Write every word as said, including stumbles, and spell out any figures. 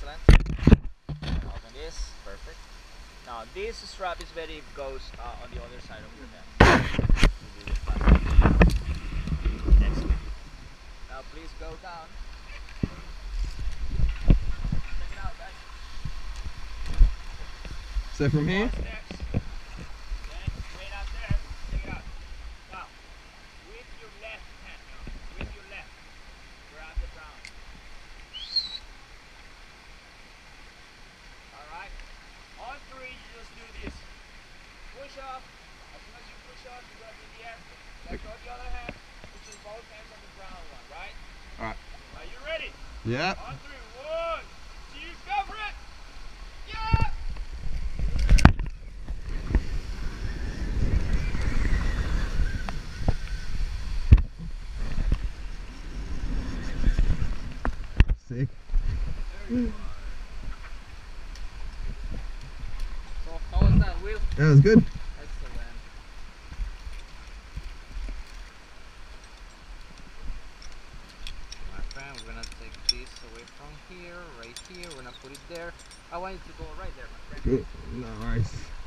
excellent. Open this, perfect. Now this strap is ready if it goes uh, on the other side of your neck. Excellent. Now please go down. Check it out, guys. So from here? Four steps. Then straight out there. Check it out. Now, with your left hand now, with your left, grab the ground. Alright? On three, you just do this. Push up. As soon as you push up, you're going to be in the air. Let go of the other hand. Put your both hands on the ground one, right? Alright. Are you ready? Yeah. On three. One, two, go for it! Yeah! Sick. So, how was that, Will? That was good. Excellent. My friend, we're gonna take this away from here, right here. We're gonna put it there. I want you to go right there, my friend. Good. No worries.